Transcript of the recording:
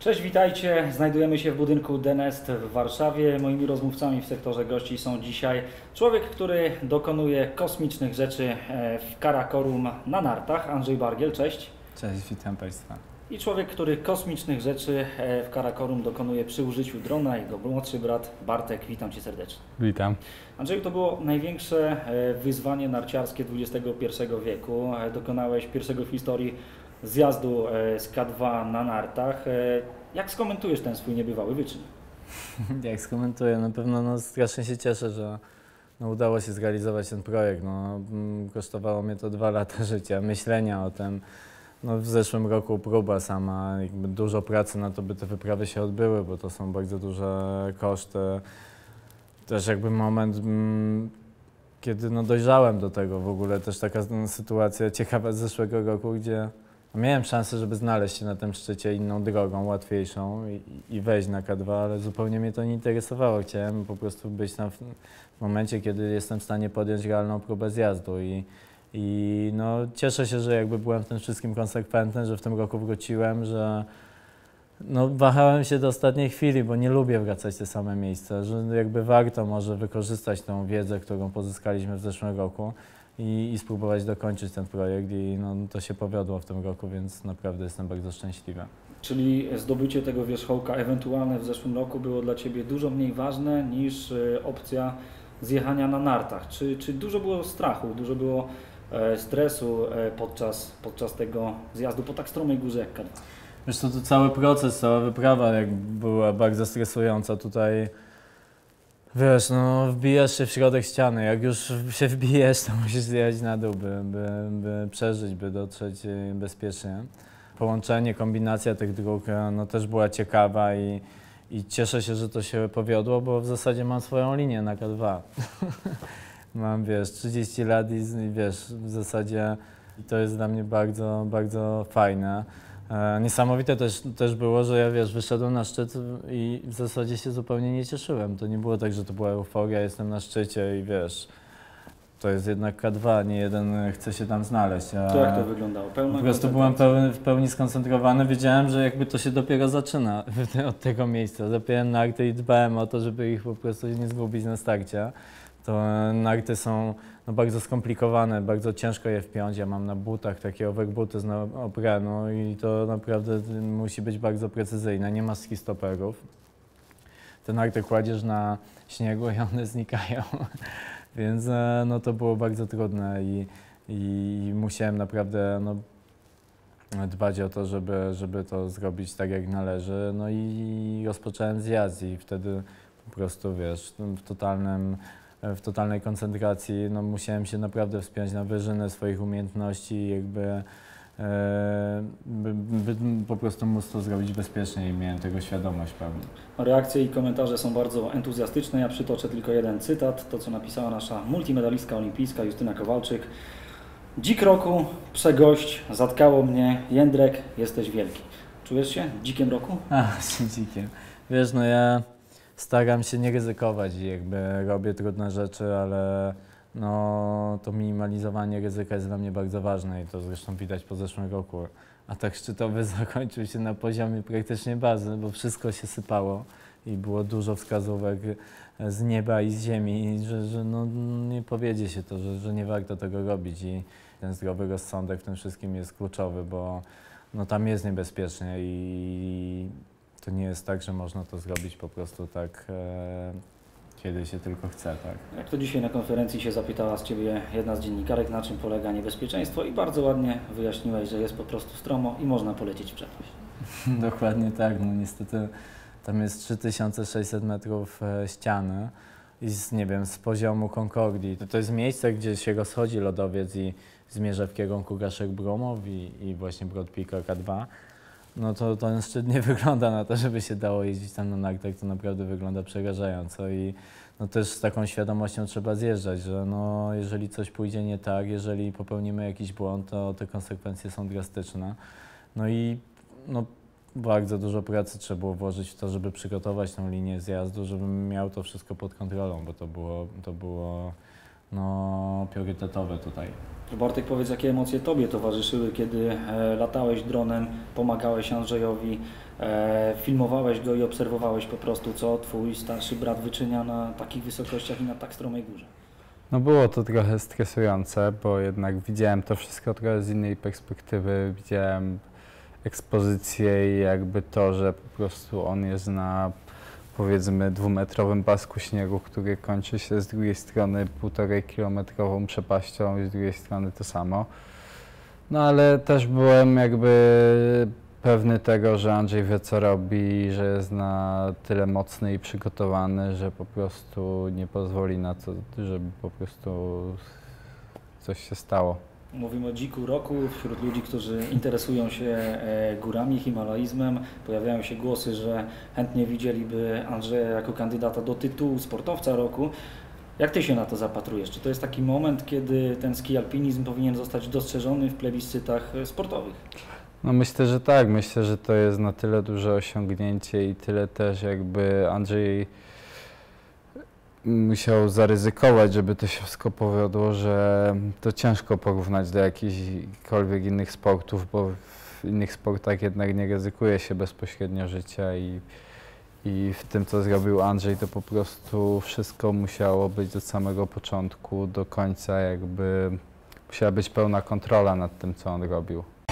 Cześć, witajcie. Znajdujemy się w budynku The Nest w Warszawie. Moimi rozmówcami w sektorze gości są dzisiaj człowiek, który dokonuje kosmicznych rzeczy w Karakorum na nartach, Andrzej Bargiel. Cześć. Cześć, witam Państwa. I człowiek, który kosmicznych rzeczy w Karakorum dokonuje przy użyciu drona, jego młodszy brat Bartek. Witam Cię serdecznie. Witam. Andrzeju, to było największe wyzwanie narciarskie XXI wieku. Dokonałeś pierwszego w historii zjazdu z K2 na nartach. Jak skomentujesz ten swój niebywały wyczyn? Jak skomentuję, na pewno strasznie się cieszę, że udało się zrealizować ten projekt. Kosztowało mnie to 2 lata życia, myślenia o tym. W zeszłym roku próba sama, dużo pracy na to, by te wyprawy się odbyły, bo to są bardzo duże koszty. Też moment, kiedy dojrzałem do tego w ogóle, też taka sytuacja ciekawa z zeszłego roku, gdzie miałem szansę, żeby znaleźć się na tym szczycie inną drogą, łatwiejszą i wejść na K2, ale zupełnie mnie to nie interesowało. Chciałem po prostu być tam w momencie, kiedy jestem w stanie podjąć realną próbę zjazdu i cieszę się, że byłem w tym wszystkim konsekwentny, że w tym roku wróciłem, że wahałem się do ostatniej chwili, bo nie lubię wracać w te same miejsca, że warto może wykorzystać tą wiedzę, którą pozyskaliśmy w zeszłym roku i spróbować dokończyć ten projekt i to się powiodło w tym roku, więc naprawdę jestem bardzo szczęśliwy. Czyli zdobycie tego wierzchołka ewentualne w zeszłym roku było dla Ciebie dużo mniej ważne niż opcja zjechania na nartach. Czy dużo było strachu, dużo było stresu podczas tego zjazdu po tak stromej górze jak K2? Wiesz co, to cały proces, cała wyprawa była bardzo stresująca tutaj. Wiesz, wbijasz się w środek ściany, jak już się wbijesz, to musisz zjechać na dół, by przeżyć, by dotrzeć bezpiecznie. Połączenie, kombinacja tych dróg też była ciekawa i cieszę się, że to się powiodło, bo w zasadzie mam swoją linię na K2. Mam, 30 lat i w zasadzie to jest dla mnie bardzo, bardzo fajne. Niesamowite też było, że ja wyszedłem na szczyt i w zasadzie się zupełnie nie cieszyłem. To nie było tak, że to była euforia, jestem na szczycie i to jest jednak K2, nie jeden chce się tam znaleźć. To jak to wyglądało? Po prostu byłem w pełni skoncentrowany, wiedziałem, że to się dopiero zaczyna od tego miejsca. Zapiąłem narty i dbałem o to, żeby ich po prostu nie zgubić na starcie. To narty są bardzo skomplikowane, bardzo ciężko je wpiąć. Ja mam na butach takie overbooty z neoprenu i to naprawdę musi być bardzo precyzyjne, nie ma skistoperów. Te narty kładziesz na śniegu i one znikają, więc to było bardzo trudne i musiałem naprawdę dbać o to, żeby to zrobić tak jak należy. I rozpocząłem zjazd i wtedy po prostu w totalnej koncentracji musiałem się naprawdę wspiąć na wyżyny swoich umiejętności i by po prostu móc to zrobić bezpiecznie i miałem tego świadomość pełną. Reakcje i komentarze są bardzo entuzjastyczne. Ja przytoczę tylko jeden cytat, to co napisała nasza multimedalistka olimpijska Justyna Kowalczyk. Dzik roku, przegość, zatkało mnie, Jędrek, jesteś wielki. Czujesz się dzikiem roku? Dzikiem. Ja staram się nie ryzykować i robię trudne rzeczy, ale to minimalizowanie ryzyka jest dla mnie bardzo ważne i to zresztą widać po zeszłym roku. Atak szczytowy zakończył się na poziomie praktycznie bazy, bo wszystko się sypało i było dużo wskazówek z nieba i z ziemi, że nie powiedzie się to, że nie warto tego robić i ten zdrowy rozsądek w tym wszystkim jest kluczowy, bo tam jest niebezpiecznie i to nie jest tak, że można to zrobić po prostu tak, kiedy się tylko chce, tak. Jak to dzisiaj na konferencji się zapytała z Ciebie jedna z dziennikarek, na czym polega niebezpieczeństwo i bardzo ładnie wyjaśniłeś, że jest po prostu stromo i można polecieć w przepaść. Dokładnie tak, niestety tam jest 3600 metrów ściany i z poziomu Concordii. To jest miejsce, gdzie się rozchodzi lodowiec i zmierza w kierunku Gaszek-Bromow i właśnie Broad Peak K2. To ten szczyt nie wygląda na to, żeby się dało jeździć tam na nartach, to naprawdę wygląda przerażająco i też z taką świadomością trzeba zjeżdżać, że jeżeli coś pójdzie nie tak, jeżeli popełnimy jakiś błąd, to te konsekwencje są drastyczne. Bardzo dużo pracy trzeba było włożyć w to, żeby przygotować tą linię zjazdu, żebym miał to wszystko pod kontrolą, bo to było no, priorytetowe tutaj. Bartek, powiedz, jakie emocje Tobie towarzyszyły, kiedy latałeś dronem, pomagałeś Andrzejowi, filmowałeś go i obserwowałeś po prostu, co Twój starszy brat wyczynia na takich wysokościach i na tak stromej górze? No było to trochę stresujące, bo jednak widziałem to wszystko trochę z innej perspektywy. Widziałem ekspozycję i jakby to, że po prostu on jest na, powiedzmy, 2-metrowym pasku śniegu, który kończy się z drugiej strony 1,5-kilometrową przepaścią i z drugiej strony to samo. No ale też byłem jakby pewny tego, że Andrzej wie, co robi, że jest na tyle mocny i przygotowany, że po prostu nie pozwoli na to, żeby po prostu coś się stało. Mówimy o dziku roku. Wśród ludzi, którzy interesują się górami, himalaizmem, pojawiają się głosy, że chętnie widzieliby Andrzeja jako kandydata do tytułu sportowca roku. Jak Ty się na to zapatrujesz? Czy to jest taki moment, kiedy ten ski alpinizm powinien zostać dostrzeżony w plebiscytach sportowych? No myślę, że tak. Myślę, że to jest na tyle duże osiągnięcie i tyle też jakby Andrzej musiał zaryzykować, żeby to się wszystko powiodło, że to ciężko porównać do jakichkolwiek innych sportów, bo w innych sportach jednak nie ryzykuje się bezpośrednio życia i w tym, co zrobił Andrzej, to po prostu wszystko musiało być od samego początku do końca, jakby musiała być pełna kontrola nad tym, co on robił.